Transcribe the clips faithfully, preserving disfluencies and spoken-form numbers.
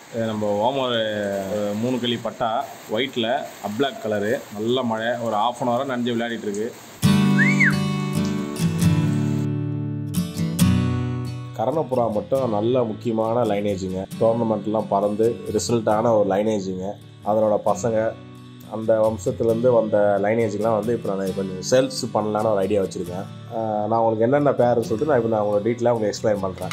நம்ம ஓமர் மூணு களி பட்டா ஒயிட்டில் அப்ளாக் கலரு, நல்ல மழை, ஒரு ஆஃப் அன் ஹவராக நனைஞ்சு விளையாடிட்டு இருக்கு. கரணப்புறா மட்டும் நல்ல முக்கியமான லைனேஜுங்க. டோர்னமெண்ட்லாம் பறந்து ரிசல்ட்டான ஒரு லைனேஜுங்க. அதனோட பசங்க அந்த வம்சத்துலேருந்து வந்த லைனேஜுக்கெலாம் வந்து இப்போ நான் கொஞ்சம் சேல்ஸ் பண்ணலான்னு ஒரு ஐடியா வச்சுருக்கேன். நான் உங்களுக்கு என்னென்ன பேர் சொல்லிட்டு நான் இப்போ நான் உங்களோட டீட்டெயிலாக உங்களுக்கு எக்ஸ்பிளைன் பண்ணுறேன்.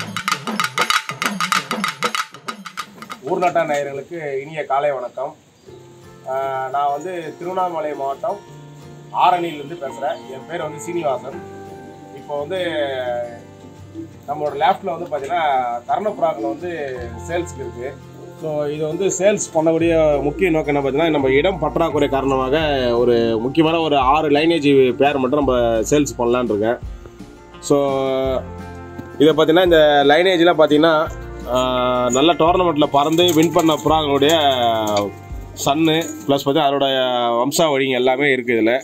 ஊர் நாட்டான் நேயர்களுக்கு இனிய காலை வணக்கம். நான் வந்து திருவண்ணாமலை மாவட்டம் ஆரணியிலேருந்து பேசுகிறேன். என் பேர் வந்து ஸ்ரீனிவாசன். இப்போ வந்து நம்மளோட லேப்டில் வந்து பார்த்திங்கன்னா கரணப்புறாக்கள் வந்து சேல்ஸுக்கு இருக்குது. ஸோ இது வந்து சேல்ஸ் பண்ணக்கூடிய முக்கிய நோக்கம் என்ன பார்த்தீங்கன்னா, நம்ம இடம் பற்றாக்குறை காரணமாக ஒரு முக்கியமான ஒரு ஆறு லைனேஜ் பேர் மட்டும் நம்ம சேல்ஸ் பண்ணலான் இருக்கேன். ஸோ இதை பார்த்தீங்கன்னா இந்த லைனேஜ்லாம் பார்த்தீங்கன்னா நல்ல டோர்னமெண்ட்டில் பறந்து வின் பண்ண புறாங்களுடைய சன்னு ப்ளஸ் பார்த்தீங்கன்னா அதோடைய வம்சாவழிங்க எல்லாமே இருக்குது இதில்.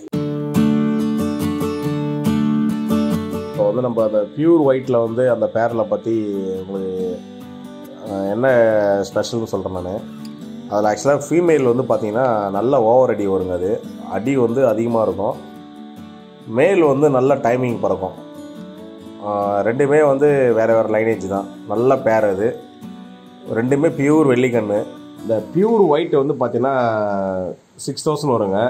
இப்போ வந்து நம்ம அந்த பியூர் ஒயிட்டில் வந்து அந்த பேரில் பற்றி உங்களுக்கு என்ன ஸ்பெஷல்னு சொல்கிறேன் நான். அதில் ஆக்சுவலாக ஃபீமேல் வந்து பார்த்திங்கன்னா நல்ல ஓவர் அடி வருங்க. அது அடி வந்து அதிகமாக இருக்கும். மேல் வந்து நல்ல டைமிங் பறக்கும். ரெண்டுமே வந்து வேறு வேறு லைனேஜ் தான். நல்ல பேர் அது. ரெண்டுமே பியூர் வெள்ளிக்கண்ணு. இந்த பியூர் ஒயிட் வந்து பார்த்திங்கன்னா சிக்ஸ் தௌசண்ட் வருங்க.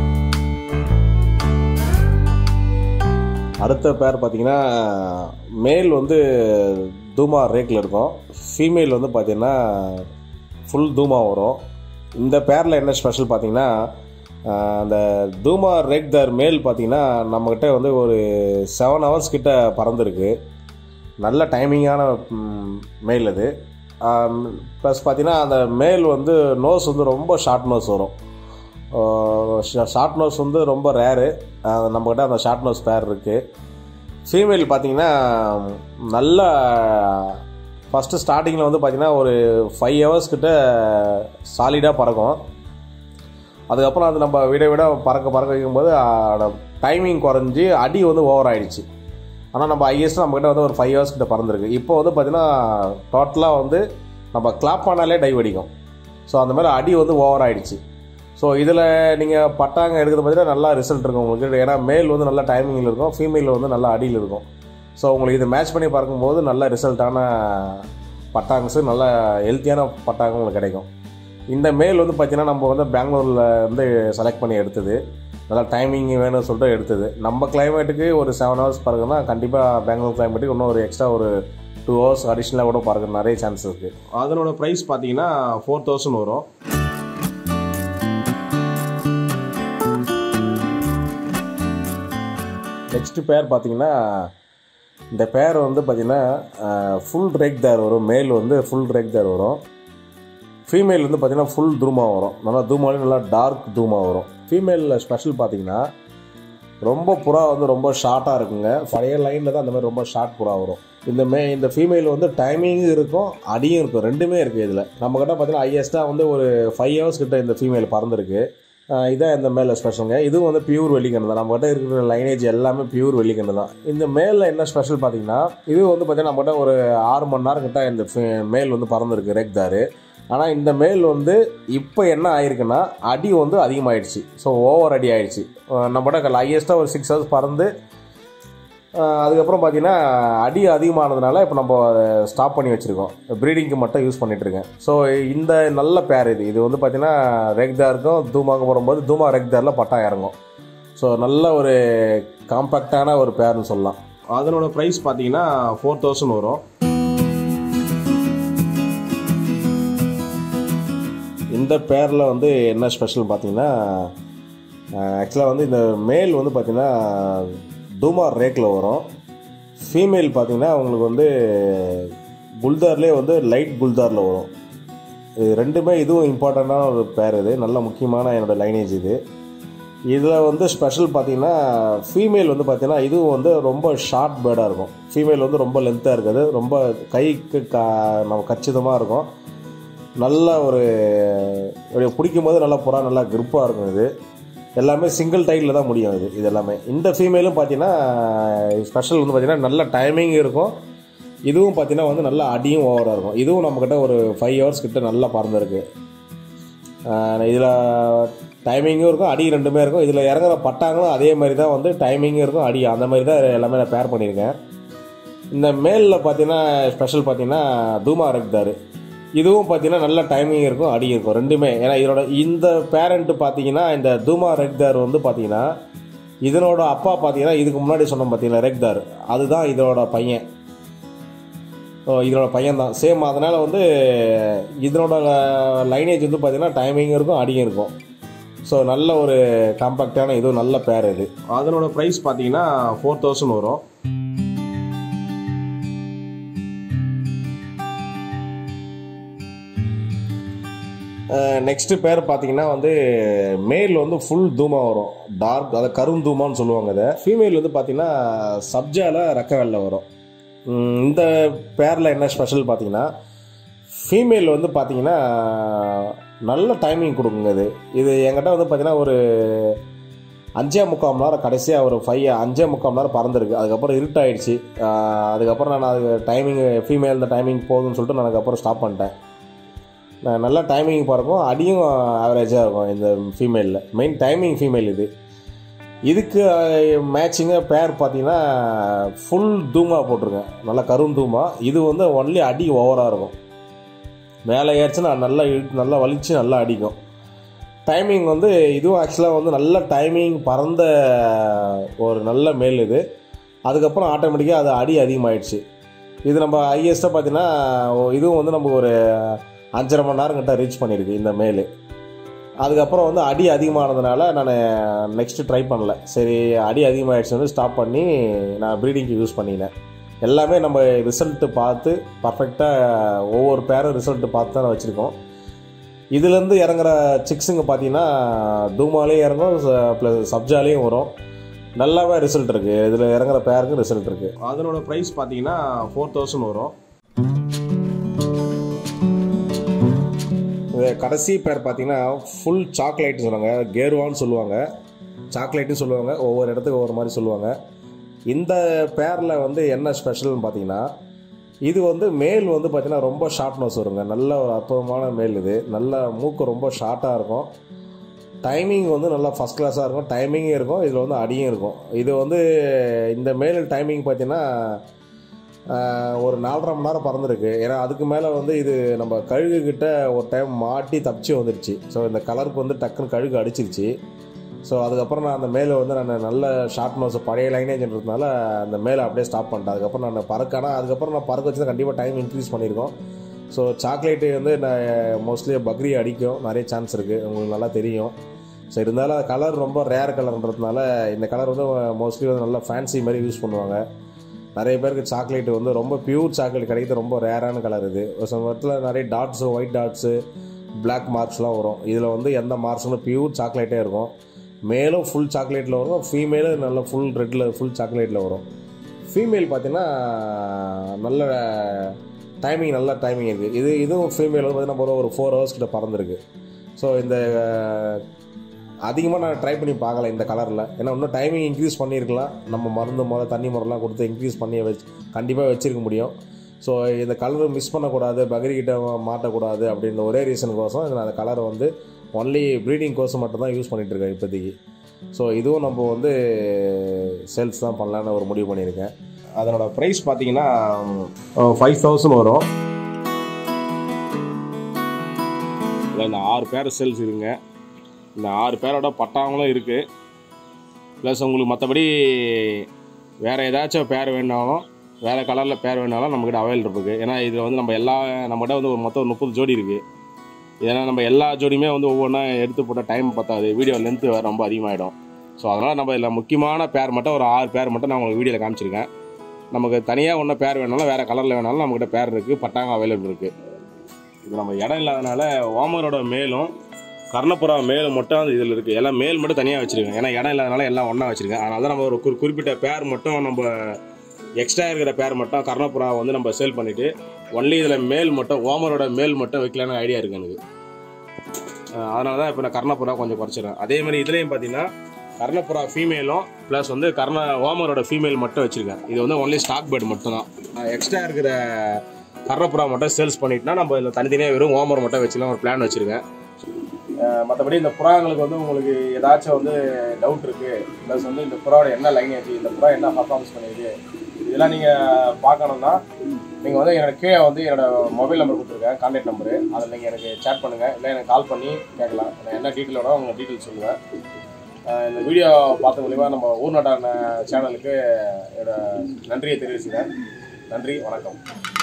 அடுத்த பேர் பார்த்திங்கன்னா மேல் வந்து தூமா ரேக்கில் இருக்கும். ஃபீமேல் வந்து பார்த்திங்கன்னா ஃபுல் தூமா வரும். இந்த பேரில் என்ன ஸ்பெஷல் பார்த்திங்கன்னா, அந்த தூமா ரேக் தர் மேல் பார்த்திங்கன்னா நம்மக்கிட்ட வந்து ஒரு செவன் ஹவர்ஸ் கிட்ட பறந்துருக்கு. நல்ல டைமிங்கான மேல் அது. ப்ளஸ் பார்த்திங்கன்னா அந்த மேல் வந்து நோஸ் வந்து ரொம்ப ஷார்ட் நோஸ் வரும். ஷார்ட் நோஸ் வந்து ரொம்ப ரேரு. நம்மக்கிட்ட அந்த ஷார்ட் நோஸ் பேர் இருக்குது. ஃபீமேல் பார்த்திங்கன்னா நல்ல ஃபஸ்ட்டு ஸ்டார்டிங்கில் வந்து பார்த்திங்கன்னா ஒரு ஃபைவ் ஹவர்ஸ் கிட்ட சாலிடாக பறக்கும். அதுக்கப்புறம் அது நம்ம விட விட பறக்க பறக்க வைக்கும்போது டைமிங் குறைஞ்சி அடி வந்து ஓவர் ஆகிடுச்சு. ஆனால் நம்ம ஹையஸ்ட் நம்மக்கிட்ட வந்து ஒரு ஃபைவ் ஹவர்ஸ் கிட்ட பறந்துருக்கு. இப்போ வந்து பார்த்திங்கன்னா டோட்டலாக வந்து நம்ம கிளாப் பண்ணாலே டைவ் அடிக்கும். ஸோ அந்த மாதிரி அடி வந்து ஓவர் ஆகிடுச்சு. ஸோ இதில் நீங்கள் பட்டாங்க எடுக்கிறது பார்த்தீங்கன்னா நல்லா ரிசல்ட் இருக்கும் உங்களுக்கு. ஏன்னா மேல் வந்து நல்ல டைமிங்கில் இருக்கும், ஃபீமேல் வந்து நல்லா அடியில் இருக்கும். ஸோ உங்களுக்கு இது மேட்ச் பண்ணி பார்க்கும்போது நல்ல ரிசல்ட்டான பட்டாங்ஸு, நல்ல ஹெல்த்தியான பட்டாங்க உங்களுக்கு கிடைக்கும். இந்த மேல் வந்து பார்த்திங்கன்னா நம்ம வந்து பெங்களூரில் வந்து செலக்ட் பண்ணி எடுத்தது. நல்லா டைமிங் வேணும்னு சொல்லிட்டு எடுத்தது. நம்ம கிளைமேட்டுக்கு ஒரு செவன் ஹவர்ஸ் பறக்குன்னா கண்டிப்பாக பெங்களூர் கிளைமேட்டுக்கு இன்னும் ஒரு எக்ஸ்ட்ரா ஒரு டூ ஹவர்ஸ் அடிஷ்னலாக கூட பறக்க நிறைய சான்ஸ் இருக்குது. அதனோட ப்ரைஸ் பார்த்திங்கன்னா ஃபோர் தௌசண்ட் வரும். நெக்ஸ்ட்டு பேர் பார்த்திங்கன்னா இந்த பேர் வந்து பார்த்திங்கன்னா ஃபுல் ரேக் தேர் வரும். மேல் வந்து ஃபுல் ரேக் தேர் வரும். ஃபீமேல் வந்து பார்த்திங்கன்னா ஃபுல் தூமா வரும். நல்லா தூமாலையும் நல்லா டார்க் தூமா வரும். ஃபீமேலில் ஸ்பெஷல் பார்த்திங்கன்னா ரொம்ப புறா வந்து ரொம்ப ஷார்ட்டாக இருக்குங்க. பழைய லைனில் தான் அந்த மாதிரி ரொம்ப ஷார்ட் புறா வரும். இந்த மே இந்த ஃபீமேல் வந்து டைமிங்கும் இருக்கும், அடியும் இருக்கும், ரெண்டுமே இருக்குது இதில். நம்மக்கிட்ட பார்த்திங்கன்னா ஹையஸ்ட்டாக வந்து ஒரு ஃபைவ் ஹவர்ஸ் கிட்ட இந்த ஃபீமேல் பறந்துருக்கு. இதான் இந்த மேலே ஸ்பெஷலுங்க. இதுவும் வந்து பியூர் வெள்ளிக்கண்ணு தான். நம்மகிட்ட இருக்கிற லைனேஜ் எல்லாமே பியூர் வெள்ளிக்கண்ணு தான். இந்த மேலில் என்ன ஸ்பெஷல் பார்த்தீங்கன்னா, இது வந்து பார்த்தீங்கன்னா நம்மகிட்ட ஒரு ஆறு மணி நேரம் கிட்ட இந்த மேல் வந்து பறந்துருக்கு ரேக்தாரு. ஆனால் இந்த மேல் வந்து இப்போ என்ன ஆயிருக்குன்னா அடி வந்து அதிகமாகிடுச்சு. ஸோ ஓவர் அடி ஆகிடுச்சு. நம்மகிட்ட ஹையஸ்ட்டாக ஒரு சிக்ஸ் ஹவர்ஸ் பறந்து அதுக்கப்புறம் பார்த்திங்கன்னா அடி அதிகமானதுனால இப்போ நம்ம ஸ்டாப் பண்ணி வச்சுருக்கோம். ப்ரீடிங்க்கு மட்டும் யூஸ் பண்ணிகிட்ருக்கேன். ஸோ இந்த நல்ல பேர் இது. இது வந்து பார்த்திங்கன்னா ரெக்தாருக்கும் தூமாவுக்கு போடும்போது தூமா ரெக்தாரில் பட்டா இறங்கும். ஸோ நல்ல ஒரு காம்பேக்டான ஒரு பேர்னு சொல்லலாம். அதனோட ப்ரைஸ் பார்த்திங்கன்னா ஃபோர் தௌசண்ட் வரும். இந்த பேரில் வந்து என்ன ஸ்பெஷல் பார்த்திங்கன்னா, ஆக்சுவலாக வந்து இந்த மேல் வந்து பார்த்திங்கன்னா தூமா ரேக்கில் வரும். ஃபீமேல் பார்த்திங்கன்னா உங்களுக்கு வந்து குல்தார்லேயே வந்து லைட் குல்தாரில் வரும். இது ரெண்டுமே இதுவும் இம்பார்ட்டண்ட்டான ஒரு பேர். இது நல்ல முக்கியமான என்னோடய லைனேஜ் இது. இதில் வந்து ஸ்பெஷல் பார்த்திங்கன்னா ஃபீமேல் வந்து பார்த்திங்கன்னா இதுவும் வந்து ரொம்ப ஷார்ட் பேர்டாக இருக்கும். ஃபீமேல் வந்து ரொம்ப லென்த்தாக இருக்காது, ரொம்ப கைக்கு க நம்ம கச்சிதமாக இருக்கும். நல்ல ஒரு பிடிக்கும் போது நல்லா புறா நல்லா கிரிப்பாக இருக்கும். இது எல்லாமே சிங்கிள் டைலில் தான் முடியும். இது இது எல்லாமே. இந்த ஃபீமேலும் பார்த்தீங்கன்னா ஸ்பெஷல் வந்து பார்த்திங்கன்னா நல்ல டைமிங் இருக்கும், இதுவும் பார்த்தீங்கன்னா வந்து நல்லா அடியும் ஓவராக இருக்கும். இதுவும் நம்மக்கிட்ட ஒரு ஃபைவ் ஹவர்ஸ் கிட்ட நல்லா பறந்துருக்கு. இதில் டைமிங்கும் இருக்கும், அடி ரெண்டுமே இருக்கும். இதில் இறங்குற பட்டாங்களும் அதே மாதிரி தான் வந்து டைமிங்கும் இருக்கும், அடி அந்த மாதிரி தான் எல்லாமே நான் பேர் பண்ணியிருக்கேன். இந்த மேலில் பார்த்தீங்கன்னா ஸ்பெஷல் பார்த்தீங்கன்னா தூமா ரெக்தார். இதுவும் பார்த்தீங்கன்னா நல்ல டைமிங் இருக்கும், அடி இருக்கும் ரெண்டுமே. ஏன்னா இதோட இந்த பேரண்ட்டு பார்த்தீங்கன்னா இந்த தூமா ரெக்தார் வந்து பார்த்தீங்கன்னா இதனோட அப்பா பார்த்தீங்கன்னா இதுக்கு முன்னாடி சொன்னோம் பார்த்தீங்கன்னா ரெக்தார், அதுதான் இதோட பையன். ஸோ இதனோட பையன் தான் சேம். அதனால் வந்து இதனோட லைனேஜ் வந்து பார்த்தீங்கன்னா டைமிங் இருக்கும், அடியும் இருக்கும். ஸோ நல்ல ஒரு காம்பேக்டான இதுவும் நல்ல பேர் இது. அதனோட ப்ரைஸ் பார்த்தீங்கன்னா ஃபோர் தௌசண்ட் வரும். நெக்ஸ்ட்டு பேர் பார்த்தீங்கன்னா வந்து மேல் வந்து ஃபுல் தூமா வரும், டார்க், அதை கரும் தூமான்னு சொல்லுவாங்க. அதை ஃபீமேல் வந்து பார்த்தீங்கன்னா சப்ஜாவில் ரெக்க வெள்ளை வரும். இந்த பேரில் என்ன ஸ்பெஷல் பார்த்தீங்கன்னா ஃபீமேல் வந்து பார்த்தீங்கன்னா நல்ல டைமிங் கொடுக்குங்க. இது இது என்கிட்ட வந்து பார்த்தீங்கன்னா ஒரு அஞ்சே முக்கால் மணி நேரம், கடைசியாக ஒரு ஃபைவ் அஞ்சே முக்கால் மணி நேரம் பறந்துருக்கு. அதுக்கப்புறம் இருட்டாயிடுச்சு. அதுக்கப்புறம் நான் அது டைமிங் ஃபீமேல் இந்த டைமிங் போதும்னு சொல்லிட்டு நான் அதுக்கப்புறம் ஸ்டாப் பண்ணிட்டேன். நல்லா டைமிங் பறக்கும், அடியும் ஆவரேஜாக இருக்கும் இந்த ஃபீமேலில். மெயின் டைமிங் ஃபீமேல் இது. இதுக்கு மேட்சிங்காக பேர் பார்த்தீங்கன்னா ஃபுல் தூமா போட்டிருக்கேன், நல்லா கரும் தூமா. இது வந்து ஒன்லி அடி ஓவராக இருக்கும், மேலே ஏறிச்சுன்னா நல்லா நல்லா வலிச்சு நல்லா அடிக்கும். டைமிங் வந்து இதுவும் ஆக்சுவலாக வந்து நல்ல டைமிங் பறந்த ஒரு நல்ல மேல் இது. அதுக்கப்புறம் ஆட்டோமேட்டிக்காக அது அடி அதிகமாகிடுச்சு. இது நம்ம ஹையஸ்ட்டாக பார்த்தீங்கன்னா இதுவும் வந்து நம்ம ஒரு அஞ்சரை மணி நேரம் கிட்ட ரீச் பண்ணியிருக்கு இந்த மேல். அதுக்கப்புறம் வந்து அடி அதிகமானதுனால நான் நெக்ஸ்ட்டு ட்ரை பண்ணல. சரி, அடி அதிகமாகிடுச்சு வந்து ஸ்டாப் பண்ணி நான் ப்ரீடிங்க்கு யூஸ் பண்ணினேன். எல்லாமே நம்ம ரிசல்ட்டு பார்த்து பர்ஃபெக்டாக ஒவ்வொரு பேரும் ரிசல்ட்டு பார்த்து தான் வச்சுருக்கோம். இதுலேருந்து இறங்குற சிக்ஸுங்க பார்த்தீங்கன்னா தூமாலேயும் இறங்கும், ப்ளஸ் சப்ஜாலேயும் வரும். நல்லாவே ரிசல்ட் இருக்குது. இதில் இறங்குற பேருக்கு ரிசல்ட் இருக்குது. அதனோட ப்ரைஸ் பார்த்தீங்கன்னா ஃபோர் தௌசண்ட் வரும். இது கடைசி பேர் பார்த்தீங்கன்னா ஃபுல் சாக்லேட்னு சொல்லுவாங்க, கேர்வான்னு சொல்லுவாங்க, சாக்லேட்டுன்னு சொல்லுவாங்க, ஒவ்வொரு இடத்துக்கு ஒவ்வொரு மாதிரி சொல்லுவாங்க. இந்த பேரில் வந்து என்ன ஸ்பெஷல்னு பார்த்தீங்கன்னா இது வந்து மேல் வந்து பார்த்தீங்கன்னா ரொம்ப ஷார்ட் நோஸ் வருங்க. நல்ல ஒரு அற்புதமான மேல் இது. நல்ல மூக்கு ரொம்ப ஷார்ட்டாக இருக்கும். டைமிங் வந்து நல்லா ஃபஸ்ட் கிளாஸாக இருக்கும், டைமிங்கும் இருக்கும், இதில் வந்து அடியும் இருக்கும். இது வந்து இந்த மேல் டைமிங் பார்த்தீங்கன்னா ஒரு நாலரை மணி நேரம் பறந்துருக்கு. ஏன்னா அதுக்கு மேலே வந்து இது நம்ம கழுகுக்கிட்ட ஒரு டைம் மாட்டி தப்பிச்சு வந்துடுச்சு. ஸோ இந்த கலருக்கு வந்து டக்குன்னு கழுகு அடிச்சிருச்சு. ஸோ அதுக்கப்புறம் நான் அந்த மேலே வந்து நான் நல்ல ஷார்ட் நோஸ் பழைய லைனேஜ்ன்றதுனால அந்த மேலே அப்படியே ஸ்டாப் பண்ணிட்டேன். அதுக்கப்புறம் நான் பறக்க ஆனால் அதுக்கப்புறம் நான் பறக்க வச்சு தான் கண்டிப்பாக டைம் இன்க்ரீஸ் பண்ணியிருக்கோம். ஸோ சாக்லேட்டு வந்து நான் மோஸ்ட்லி பக்ரி அடிக்கும் நிறைய சான்ஸ் இருக்குது, உங்களுக்கு நல்லா தெரியும். ஸோ இருந்தாலும் அது கலர் ரொம்ப ரேர் கலர்ன்றதுனால இந்த கலர் வந்து மோஸ்ட்லி வந்து நல்லா ஃபேன்சி மாதிரி யூஸ் பண்ணுவாங்க. நிறைய பேருக்கு சாக்லேட் வந்து ரொம்ப பியூர் சாக்லேட் கிடைக்கிறது ரொம்ப ரேரான கலர் இது. ஒரு சமயத்தில் நிறைய டாட்ஸு, ஒயிட் டாட்ஸு, பிளாக் மார்க்ஸ்லாம் வரும். இதில் வந்து எந்த மார்க்ஸும் பியூர் சாக்லேட்டே இருக்கும். மேலும் ஃபுல் சாக்லேட்டில் வரும், ஃபீமேலும் நல்ல ஃபுல் ரெட்டில் ஃபுல் சாக்லேட்டில் வரும். ஃபீமேல் பார்த்திங்கன்னா நல்ல டைமிங், நல்ல டைமிங் இருக்குது. இது இதுவும் ஃபீமேல் வந்து பார்த்திங்கன்னா ஒரு ஃபோர் ஹவர்ஸ் கிட்ட பறந்துருக்கு. ஸோ இந்த அதிகமாக நான் ட்ரை பண்ணி பார்க்கல இந்த கலரில். ஏன்னா இன்னும் டைமிங் இன்க்ரீஸ் பண்ணியிருக்கலாம், நம்ம மருந்து முறை தண்ணி முறைலாம் கொடுத்து இன்க்ரீஸ் பண்ணி வச்சு கண்டிப்பாக வச்சுருக்க முடியும். ஸோ இந்த கலரை மிஸ் பண்ணக்கூடாது, பக்ரிக்கிட்ட மாட்டக்கூடாது அப்படின்ற ஒரே ரீசனுக்கோசம் நான் அந்த கலரை வந்து ஒன்லி ப்ரீடிங் கோர்ஸ் மட்டும் தான் யூஸ் பண்ணிகிட்ருக்கேன் இப்போதைக்கு. ஸோ இதுவும் நம்ம வந்து சேல்ஸ் தான் பண்ணலான்னு ஒரு முடிவு பண்ணியிருக்கேன். அதனோட ப்ரைஸ் பார்த்தீங்கன்னா ஃபைவ் தௌசண்ட் வரும். இல்லை இந்த ஆறு பேர் சேல்ஸ் இருக்குங்க. இந்த ஆறு பேரோட பட்டாங்களும் இருக்குது. ப்ளஸ் உங்களுக்கு மற்றபடி வேறு ஏதாச்சும் பேர் வேணாலும், வேறு கலரில் பேர் வேணாலும் நம்மக்கிட்ட அவைலபிள் இருக்குது. ஏன்னா இதில் வந்து நம்ம எல்லா நம்மகிட்ட வந்து ஒரு மொத்தம் முப்பது ஜோடி இருக்குது. ஏன்னா நம்ம எல்லா ஜோடியுமே வந்து ஒவ்வொன்றா எடுத்து போட்ட டைம் பத்தாது, வீடியோ லென்த்து வேறு ரொம்ப அதிகமாகிடும். ஸோ அதனால் நம்ம இதில் முக்கியமான பேர் மட்டும் ஒரு ஆறு பேர் மட்டும் நான் உங்களுக்கு வீடியோவில் காமிச்சிருக்கேன். நமக்கு தனியாக ஒன்றும் பேர் வேணாலும் வேறு கலரில் வேணாலும் நம்மக்கிட்ட பேர் இருக்குது, பட்டாங்க அவைலபிள் இருக்குது. இது நம்ம இடம் இல்லாதனால ஓமரோட மேலும் கர்ணப்புறா மேலும் மட்டும் அந்த இதில் இருக்குது. எல்லாம் மேல் மட்டும் தனியாக வச்சுருக்கேன். ஏன்னா இடம் இல்லாதனால எல்லாம் ஒன்றா வச்சுருக்கேன். அதனால தான் நம்ம ஒரு குறி குறிப்பிட்ட பேர் மட்டும் நம்ம எக்ஸ்ட்ரா இருக்கிற பேர் மட்டும் கர்ணப்புறா வந்து நம்ம சேல் பண்ணிவிட்டு ஒன்லி இதில் மேல் மட்டும் ஓமரோட மேல் மட்டும் வைக்கலான்னு ஐடியா இருக்குது எனக்கு. அதனால தான் இப்போ நான் கர்ணப்புறா கொஞ்சம் குறைச்சிடுறேன். அதேமாதிரி இதுலேயும் பார்த்தீங்கன்னா கர்ணப்புறா ஃபீமேலும் ப்ளஸ் வந்து கர்ண ஓமரோட ஃபீமேல் மட்டும் வச்சுருக்கேன். இது வந்து ஒன்லி ஸ்டாக் பேர்டு மட்டும் தான். எக்ஸ்ட்ரா இருக்கிற கர்ணப்புறா மட்டும் சேல்ஸ் பண்ணிட்டுனா நம்ம இதில் தனித்தனியாக வெறும் ஓமர் மட்டும் வச்சுக்கலாம் ஒரு பிளான் வச்சுருக்கேன். மற்றபடி இந்த புறாங்களுக்கு வந்து உங்களுக்கு ஏதாச்சும் வந்து டவுட் இருக்குது, ப்ளஸ் வந்து இந்த புறாவோட என்ன லைனேஜ், இந்த புறா என்ன பர்ஃபார்மன்ஸ் பண்ணிடுது, இதெல்லாம் நீங்கள் பார்க்கணுன்னா நீங்கள் வந்து என்னோடய கீழே வந்து என்னோடய மொபைல் நம்பர் கொடுத்துருக்கேன், கான்டாக்ட் நம்பரு. அதில் நீங்கள் எனக்கு சேட் பண்ணுங்கள், இல்லை எனக்கு கால் பண்ணி கேட்கலாம். நான் என்ன டீட்டெயில் வேணால் உங்கள் டீட்டெயில் சொல்லுவேன். இந்த வீடியோ பார்த்த மூலிமா நம்ம ஊர் நாட்டான சேனலுக்கு என்னோட நன்றியை தெரிவிச்சுக்கிறேன். நன்றி, வணக்கம்.